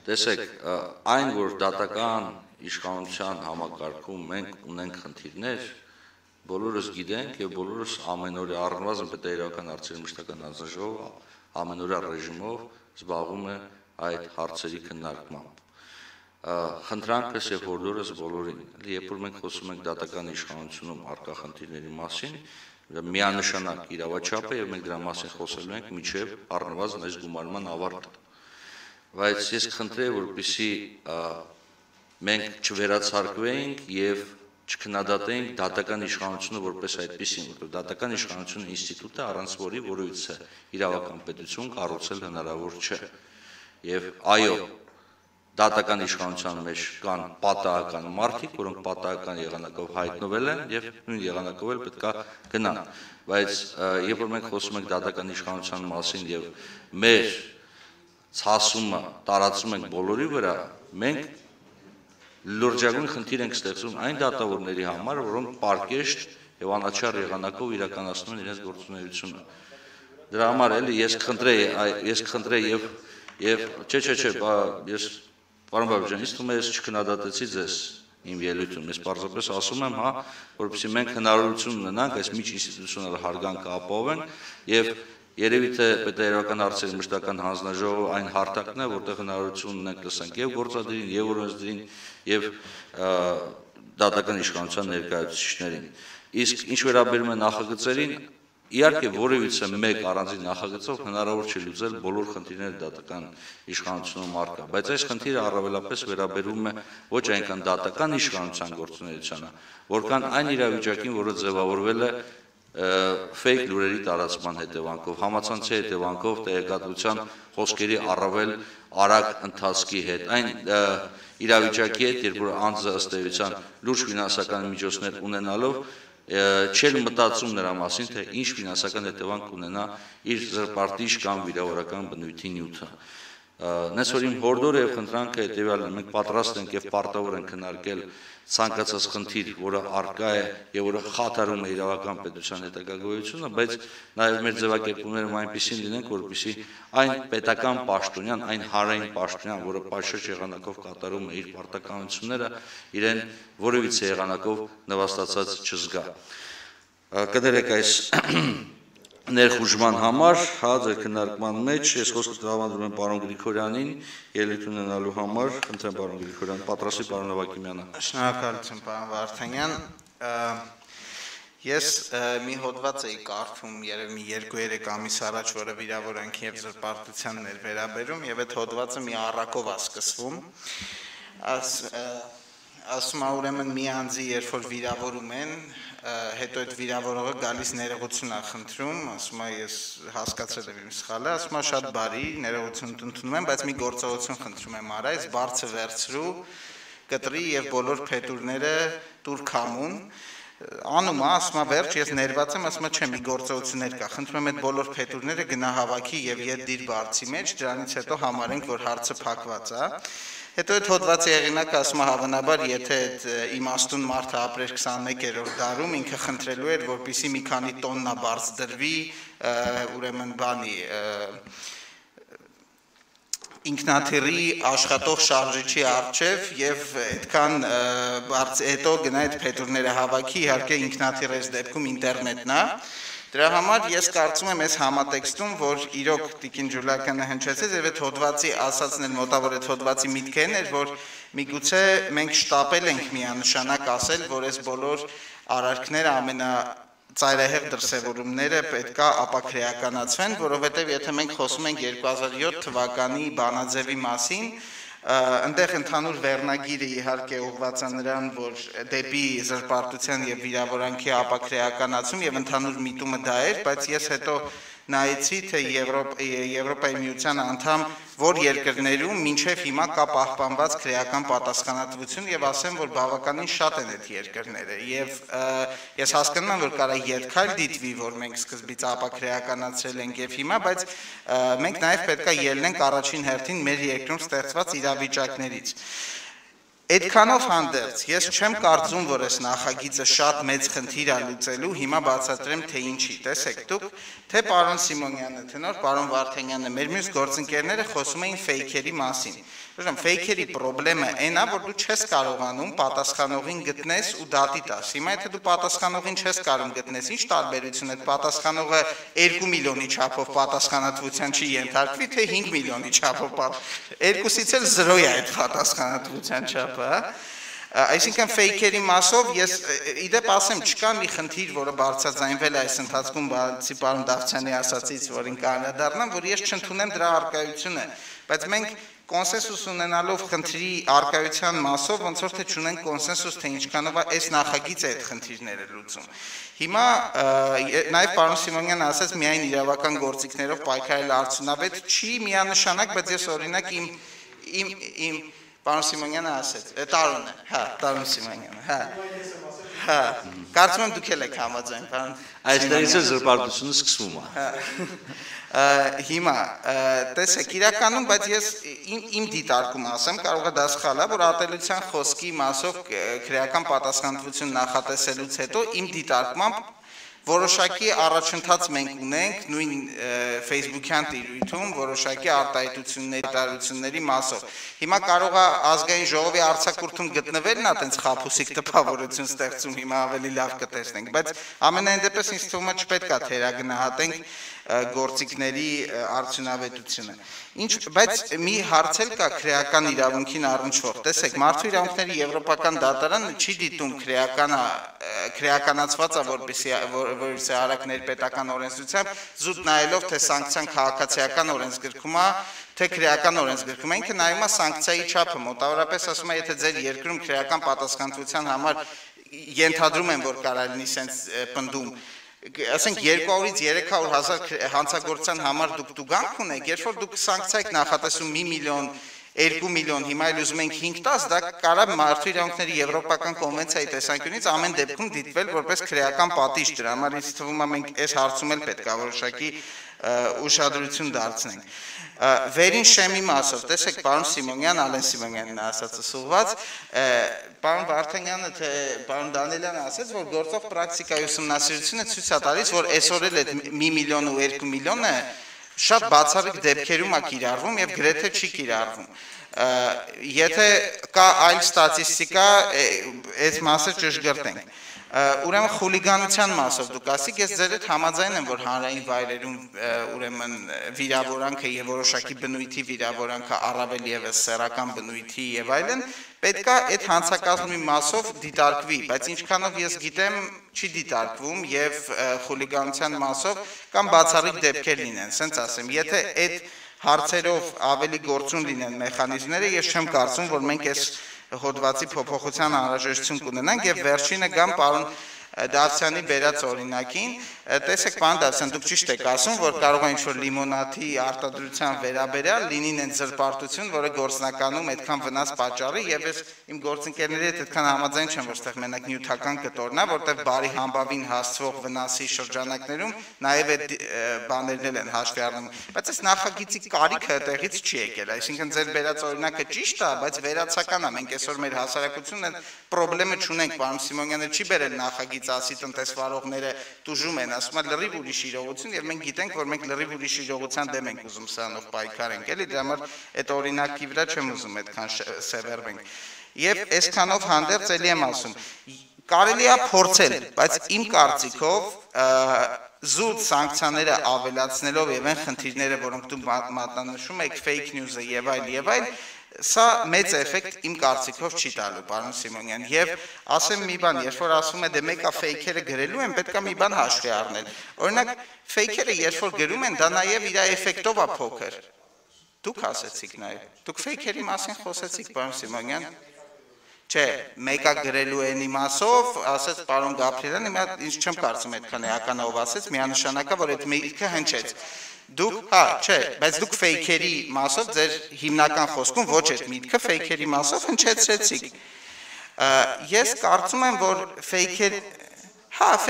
Տեսեք, այն որ դատական իշխանության համակարգում մենք ունենք խնդիրներ, բոլորս գիտենք եւ բոլորս ամենօրյա առնվազն պետական հարցերի մշտական հանձնաժողովը ամենօրյա ռեժիմով զբաղվում է այդ հարցերի քննարկմամբ։ Խնդրանքս եւ հորդորս բոլորին, երբ որ մենք խոսում ենք դատական իշխանությունում առկա խնդիրների մասին, միանշանակ իրավաչափ է եւ մենք դրա մասին խոսելու ենք մինչեւ առնվազն այս գումարման ավարտը։ Բայց ես խնդրեի, որպեսզի մենք չվերացարկվեինք եւ չքննադատեինք դատական իշխանությունը որպես այդպեսին, որովհետեւ դատական իշխանությունը ինստիտուտ է, առանց որի որևիցե իրավական պետություն կառուցել հնարավոր չէ։ Եվ այո, դատական իշխանության մեջ կան պատահական մարդիկ, որոնք պատահական եղանակով հայտնվել են եւ նույն եղանակով էլ պետք է գնան։ Բայց երբ որ մենք խոսում ենք դատական իշխանության մասին եւ մեր ցասումը տարածում ենք բոլորի վրա, մենք լրջագույն խնդիր ենք ստեղծում այն դատավորների համար, որոնք պարկեշտ եւ անաչառ եղանակով իրականացնում են իրենց գործունեությունը։ Դրա համար էլի ես խնդրեի եւ չէ, ես պարոն Բաբաջան, ինձ թվում է ես չքննադատեցի ձեզ իմ ելույթում, ես պարզապես ասում եմ, որովհետեւ մենք հնարավորություն ունենանք այս միջինստիտուցիոնալ հարգանքը ապահովենք եւ երևի թե պետական հարցերի մշտական հանձնաժողովը այն հարթակն է, որտեղ հնարավորություն ունենք լսենք եւ գործադիրին, եւ օրենսդիրին, եւ դատական իշխանության ներկայացուցիչներին։ Իսկ ինչ վերաբերում է նախագծերին, իհարկե որևիցե մեկ առանձին նախագծով հնարավոր չէ լուծել բոլոր խնդիրները դատական իշխանությունում առկա, բայց այս խնդիրը առավելապես վերաբերում է ոչ այնքան դատական իշխանության գործունեությանը, որքան այն իրավիճակին, որը ձևավորվել է fake լուրերի տարածման հետևանքով, համացանցի հետևանքով, տեղեկատվության խոսքերի առավել արագ ընթացքի հետ, այն իրավիճակի հետ, երբ որ անձը ըստ էության լուրջ ֆինանսական միջոցներ ունենալով չել մտածում նրա մասին, թե ինչ ֆինանսական հետևանք ունենա իր զրպարտիչ կամ վիրավորական բնույթի նյութը։ Նես որ իմ հորդորը եւ խնդրանքը հետեւյալն է, մենք պատրաստ ենք եւ պարտավոր ենք քննարկել ցանկացած խնդիր, որը առկա է եւ որը խաթարում է իրավական պետության հետագա գոյությունը, բայց նաեւ մեր ձևակերպումներում այնպեսին լինենք, որպեսզի այն պետական պաշտոնյան, այն հանրային պաշտոնյան, որը պաշտոն եղանակով կատարում է իր պարտականությունները, իրեն որևիցե եղանակով նվաստացած չզգա։ Կներեք այս ներխուժման համար, ձեր քննարկման մեջ ես խոսքը տրամադրում եմ պարոն Գրիգորյանին, ելույթ ունենալու համար, խնդրեմ պարոն Գրիգորյան, պատրաստի պարոն Նովակիմյանը։ Շնորհակալություն պարոն Վարդանյան։ Ես մի հոդված էի կարդում երևի 2-3 ամիս առաջ, որը վիրավորանքի եւ զրպարտությանն էր վերաբերում, եւ այդ հոդվածը մի առակով է սկսվում։ Ասում է ուրեմն մի անձի, երբ որ վիրավորում են, հետո այդ վիրավորողը գալիս ներողություն է խնդրում, ասում է ես հասկացել եմ իմ սխալը, ասում է շատ բարի, ներողություն ընդունում եմ, բայց մի գործողություն խնդրում եմ արա, այս բարձը վերցրու, կտրի եւ բոլոր փետուրները տուր քամուն, անում է, ասում է վերջ, ես ներված եմ, ասում է չէ, մի գործողություններ կա, խնդրում եմ այդ բոլոր փետուրները գնա հավաքի եւ ետ դիր բարձի մեջ, դրանից հետո համարենք, որ հարցը փակված է։ Հետո այդ հոդվածի հեղինակը ասում է հավանաբար, եթե այդ իմաստուն մարդը ապրեր 21-րդ դարում, ինքը խնդրելու էր, որպեսզի մի քանի տոննա բարձ դրվի, ուրեմն բանի ինքնաթիռի աշխատող շարժիչի առջև եւ այդքան հետո գնա այդ փետուրները հավաքի, իհարկե ինքնաթիռի դեպքում ինտերնետն է։ Դրա համար ես կարծում եմ այս համատեքստում, որ իրոք Տիկին Ջուլիակյանը հնչեցեց եւ այդ հոդվածի ասածն էլ մոտավոր այդ հոդվածի միտքն էր, որ միգուցե մենք շտապել ենք միանշանակ ասել, որ այս բոլոր արարքները ամենածայրահեղ դրսևորումները պետքա ապաքրեականացվեն, որովհետեւ եթե մենք խոսում ենք 2007 թվականի բանաձևի մասին, Այնտեղ ընդհանուր վերնագիրը իհարկե ուղղված է նրան, որ դեպի զրպարտության եւ վիրավորանքի ապաքրեականացում եւ ընդհանուր միտումը դա էր, բայց ես հետո նայեցի, թե Եվրոպայի միության անդամ որ երկրներում մինչև հիմա կա պահպանված քրեական պատասխանատվություն եւ ասեմ, որ բավականին շատ են այդ երկրները եւ ես հասկանում եմ, որ կարա երկար դիտվի, որ մենք սկզբից ապաքրեականացրել ենք եւ հիմա, բայց մենք նաեւ պետքա ելնենք առաջին հերթին մեր երկրում ստեղծված իրավիճակներից։ Այդքանով հանդերձ ես չեմ կարծում, որ այս նախագիծը շատ մեծ խնդիր է լուծելու, հիմա բացատրեմ թե ինչի։ Տեսեք, դուք թե պարոն Սիմոնյանը, թե նոր պարոն Վարդանյանը, մեր մյուս գործընկերները խոսում էին ֆեյքերի մասին։ Ուզում ֆեյքերի խնդրեմը այն է, որ դու չես կարողանում պատասխանողին գտնես ու դատի տաս։ Հիմա եթե դու պատասխանողին չես կարող գտնես, ինչ տարբերություն է պատասխանողը 2 միլիոնի չափով պատասխանատվության չի ենթարկվի, թե 5 միլիոնի չափով երկուսից էլ 0 է այդ պատասխանատվության չափը, հա։ Այսինքն ֆեյքերի մասով ես իդեպ ասեմ, չկա մի խնդիր, որը բարձրաձայնվել է այս ընթացքում բացի պարոն Դավթյանի ասածից, որին կանադառնամ, որ ես չընդունեմ դրա առկայությունը, բայց մենք կոնսենսուս ունենալով խնդրի առկայության մասով ոնց որ թե չունենք կոնսենսուս, թե ինչքանով է այս նախագիծը այդ խնդիրները լուծում։ Հիմա նաև պարոն Սիմոնյանը ասաց, միայն իրավական գործիքներով պայքարել արդյունավետ չի միանշանակ, բայց ես օրինակ իմ պարոն Սիմոնյանը ասեց, Տարոնը, հա, Տարոն Սիմոնյանը, հա, կարծում եմ դուք էլ եք համաձայն, պարոն։ Այստեղից է զրպարտությունը սկսվում է։ Հիմա, տեսեք, իրականում, բայց ես իմ դիտարկում ասեմ, կարող է դա սխալ է, որ ատելության խոսքի մասով քրեական պատասխանատվություն նախատեսելուց հետո իմ դիտարկմամբ որոշակի առաջընթաց մենք ունենք նույն Facebook-յան տիրույթում որոշակի արտահայտությունների մասով։ Հիմա կարող է ազգային ժողովի արձակուրդում գտնվելն է տենց խաբուսիկ տպավորություն ստեղծում, հիմա ավելի լավ կտեսնենք, բայց ամենայն դեպս ինձ թվում է չպետք է թերագնահատենք գործիքների արդյունավետությունը։ Բայց մի հարց էլ կա քրեական իրավունքին առնչվող։ Տեսեք, մարդու իրավունքների եվրոպական դատարանը չի դիտում քրեականացված է, որպեսզի արագներ պետական օրենսդրությամբ զուտ նայելով թե սանկցիան քաղաքացիական օրենսգրքում է, թե քրեական օրենսգրքում է, ինքը նայում է սանկցիայի չափը, մոտավորապես ասում է, եթե ձեր երկրում քրեական պատասխանատվության համար ենթադրում են, որ կարող լինի սենց պնդում, ասենք 200-ից 300,000 հանցագործության համար դուք տուգանք ունեք, երբ որ դուք սանկցիա եք նախատեսում 1 միլիոն, 2 միլիոն, հիմա էլ ուզում ենք 5-10, դա կարող մարդու իրավունքների եվրոպական կոնվենցիայի տեսանկյունից ամեն դեպքում դիտվել որպես քրեական պատիժ, դրա համար ինձ թվում է մենք այս հարցում էլ պետք է որոշակի ուշադրություն դարձնենք։ Վերին շեմի մասով, տեսեք, պարոն Սիմոնյան, Ալեն Սիմոնյանն ասածը սուղված, պարոն Վարդանյանը, թե պարոն Դանիելյանը ասեց, որ գործող պրակտիկայի ուսումնասիրությունը ցույց է տալիս, որ այսօր էլ այդ 1 միլիոն ու 2 միլիոնը շատ բացառիկ դեպքերում է կիրառվում եւ գրեթե չի կիրառվում։ Եթե կա այլ ստատիստիկա, այս մասը ճշգրտենք։ Ուրեմն խուլիգանության մասով դուք ասիք, ես ձեր հետ համաձայն եմ, որ հանրային վայրերում ուրեմն վիրավորանքը եւ որոշակի բնույթի վիրավորանքը առավել եւս սեռական բնույթի եւ այլն, պետք է այդ հանցակազմի մասով դիտարկվի, բայց ինչքանով ես գիտեմ, չի դիտարկվում եւ խուլիգանության մասով կամ բացառիկ դեպքեր լինեն, ասենց ասեմ, եթե այդ հարցերով ավելի գործուն լինեն մեխանիզմները, ես չեմ կարծում, որ մենք այս հոդվածի փոփոխության անհրաժեշտություն կունենանք եւ վերջինը գամ պարոն Դավթյանի բերած օրինակին, տեսեք պարոն Դավթյան, դուք ճիշտ եք ասում, որ կարող է ինչ-որ լիմոնադի արտադրության վերաբերյալ լինին այն զրպարտություն, որը գործնականում այդքան վնաս պատճառի եւ ես իմ գործընկերների հետ այդքան համաձայն չեմ, որ այդտեղ մենակ նյութական կտորն է, որտեղ բարի համբավին հասցվող վնասի շրջանակներում նաեւ այդ բաներն են հաշվի առնում, բայց այս նախագիծի կարիքը այդտեղից չի եկել, այսինքն ձեր բերած օրինակը ճիշտ է, բայց վերացական է, մենք այսօր մեր հասարակությունն այդ խնդրեմը չունենք, պարոն Սիմոնյանը չի բերել նախագիծ ասի տնտեսվարողները տուժում են, ասում է լրիվ ուրիշ իրողություն եւ մենք գիտենք, որ մենք լրիվ ուրիշ իրողության դեմ ենք ուզում սրանով պայքարենք, էլի դրա համար այդ օրինակի վրա չեմ ուզում այդքան սևեռվենք։ Եվ այսքանով հանդերձ էլի եմ ասում, կարելի է փորձել, բայց իմ կարծիքով զուտ սանկցիաները ավելացնելով եւ այն խնդիրները, որոնք դու մատնանշում եք, fake news-ը եւ այլ, սա մեծ էֆեկտ իմ կարծիքով չի տալու, պարոն Սիմոնյան, եւ ասեմ մի բան, երբ որ ասում է դե մեկը ֆեյքերը գրելու են, պետք է մի բան հաշվի առնել։ Օրինակ, ֆեյքերը երբ որ գրում են, դա նաեւ իր էֆեկտով է փոքր։ Դուք ասեցիք նաեւ։ Դուք ֆեյքերի մասին խոսեցիք, պարոն Սիմոնյան։ Չէ, մեկը գրելու են իմասով, ասեց պարոն Գաբրիելյանը, հիմա ինչ չեմ կարծում այդքան էականով ասեց, միանշանակա որ այդ մեկը հնչեց։ Դուք, հա, չէ, բայց դուք ֆեյքերի մասով ձեր հիմնական խոսքում ոչ այդ միտքը ֆեյքերի մասով հնչեցրեցիք։ Ես կարծում եմ, որ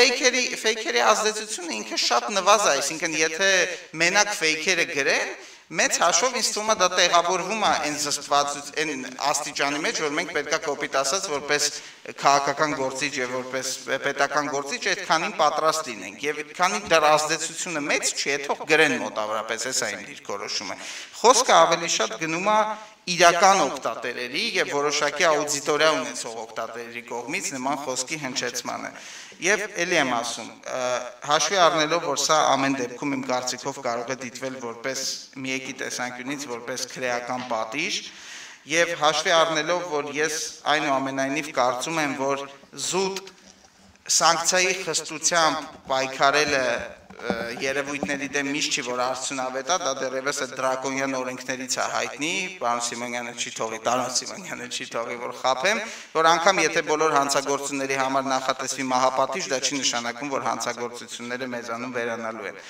ֆեյքերի ազդեցությունը ինքը շատ նվազ է, այսինքն եթե մենակ ֆեյքերը գրեն, մեծ հաշվով ինձ թվում է դա տեղավորվում է այն զսպված այն աստիճանի մեջ, որ մենք պետք է կոպիտ ասած որպես քաղաքական գործիչ եւ որպես պետական գործիչ այդքանին պատրաստ լինենք եւ քանի դեռ ազդեցությունը մեծ չի, թող գրեն մոտավորապես, էս է իմ դիրքորոշումը։ Խոսքը ավելի շատ գնում է իրական օգտատերերի եւ որոշակի աուդիտորիա ունեցող օգտատերերի կողմից նման խոսքի հնչեցմանը։ Եվ ելի եմ ասում, հաշվի առնելով, որ սա ամեն դեպքում իմ կարծիքով կարող է դիտվել որպես միեկի տեսանկյունից որպես քրեական պատիժ, եւ հաշվի առնելով, որ ես այնուամենայնիվ կարծում եմ, որ զուտ սանկցիայի խստությամբ պայքարելը երևույթների դեմ միշտ չի, որ արդյունավետ է, դա դեռևս այդ դրակոնյան օրենքներից է հայտնի, պարոն Սիմոնյանը չի թողի, Տարոն Սիմոնյանը չի թողի, որ խափեմ, որ անգամ եթե բոլոր հանցագործությունների համար նախատեսվի մահապատիժ, դա չի նշանակում, որ հանցագործությունները մեզանում վերանալու են։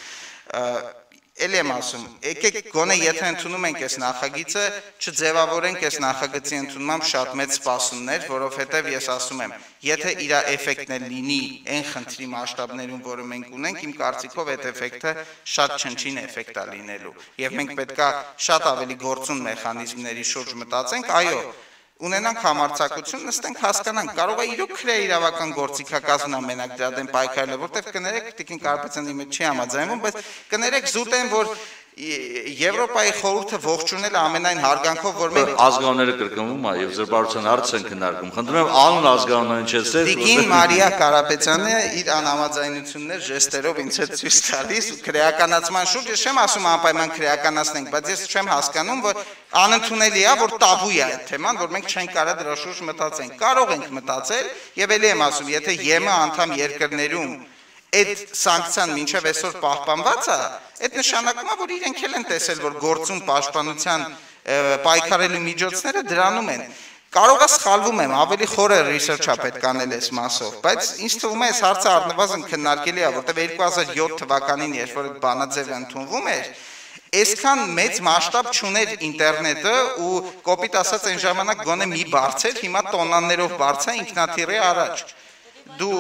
Էլի եմ ասում, եկեք գոնե եթե ընդունում ենք այս նախագիծը, չձևավորենք այս նախագծի ընդունմամբ շատ մեծ սպասումներ, որովհետև ես ասում եմ, եթե իր էֆեկտն էլ լինի այն խնդրի մասշտաբներում, որը մենք ունենք, իմ կարծիքով այդ էֆեկտը շատ չնչին էֆեկտ է լինելու։ Եվ մենք պետքա շատ ավելի գործուն մեխանիզմների շուրջ մտածենք, այո, ունենանք համարձակություն, նստենք հասկանանք, կարող է իրոք քրեա իրավական գործիքակազմն ամենակ դրա դեմ պայքարելը, որտեղ կներեք Տիկին Կարապետյանի մեջ չի համաձայնվում, բայց կներեք զուտ են, որ Եվրոպայի խորհուրդը ողջունել ամենայն հարգանքով, որ մենք ազգանունները կրկնվում է եւ զրպարտության հարց են քննարկում։ Խնդրում եմ անուն ազգանունը ինչեցեք։ Տիկին Մարիա Կարապետյանը իր անհամաձայնություններ ժեստերով ինձ հետ ցույց տալիս ու քրեականացման շուրջ ես չեմ ասում անպայման քրեականացնենք, բայց ես չեմ հասկանում, որ անընդունելի է, որ տաբու է այդ թեման, որ մենք չենք կարող դրա շուրջ մտածենք։ Կարող ենք մտածել եւ ելի եմ ասում, եթե ԵՄ անդամ երկրներում այդ սանկցիան մինչև այսօր պահպանված է, այդ նշանակում է, որ իրենք էլ են տեսել, որ գործում պաշտպանության պայքարելու միջոցները դրանում են։ Կարող է սխալվում եմ, ավելի խորը ռիսերչա պետք անել այս մասով, բայց ինձ թվում է այս հարցը առնվազն քննարկելի է, որտեղ 2007 թվականին, երբ որ այդ բանաձևը ընդունվում էր, այսքան մեծ մասշտաբ չուներ ինտերնետը ու կոպիտ ասած այն ժամանակ գոնե մի բարձր, հիմա տոննաներով բարձր ինքնաթիռի առաջ։ Դու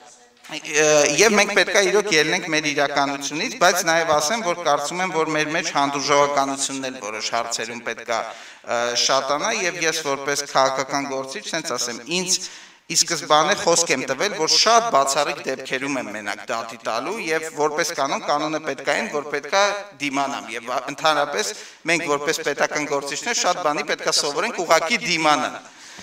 Եվ մենք պետք է իրոք ելնենք մեր իրականությունից, բայց նաև ասեմ, որ կարծում եմ, որ մեր մեջ հանդուրժողականությունն էլ որոշ հարցերում պետք է շատանա եւ ես որպես քաղաքական գործիչ, ասենց ասեմ, ինձ ի սկզբանե խոսք եմ տվել, որ շատ բացառիկ դեպքերում եմ մենակ դատի տալու եւ որպես կանոնը պետք է այն, որ պետք է դիմանամ եւ ընդհանրապես մենք որպես պետական գործիչներ շատ բանի պետք է սովորենք ուղակի դիմանալ։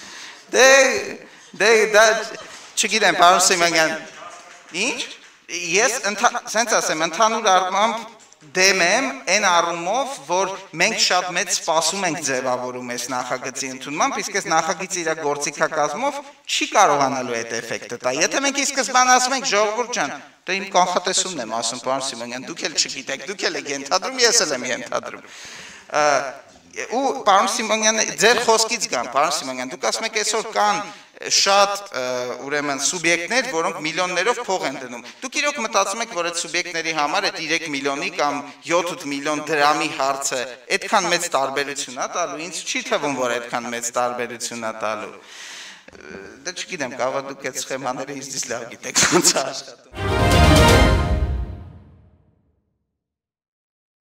Դա չգիտեմ, պարոն Սիմոնյան, ինչ? Ես սենց ասեմ, ընդհանուր առմամբ դեմ եմ այն առումով, որ մենք շատ մեծ սպասում ենք ձևավորում այս նախագծի ընդունմամբ, իսկ այս նախագիծի իր գործիքակազմով չի կարողանալու այդ էֆեկտը տա։ Եթե մենք ի սկզբանե ասում ենք ժողովուրդ ջան, դա իմ կանխատեսումն եմ ասում, պարոն Սիմոնյան, դուք էլ չգիտեք, դուք էլ եք ենթադրում, ես էլ եմ ենթադրում։ Ու պարոն Սիմոնյանը, ձեր խոսքից գամ, պարոն Սիմոնյան, դուք ասում եք այսօր կան շատ ուրեմն սուբյեկտներ, որոնք միլիոններով փող են դնում։ Դուք իրոք մտածում եք, որ այդ սուբյեկտների համար այդ 3 միլիոնի կամ 7 միլիոն դրամի հարցը այդքան մեծ տարբերություն է տալու։ Ինձ չի թվում, որ այդքան մեծ տարբերություն է տալու։ Դա չգիտեմ, կարող է դուք այդ սխեմաները ինձ լավ գիտեք ոնց է աշխատում։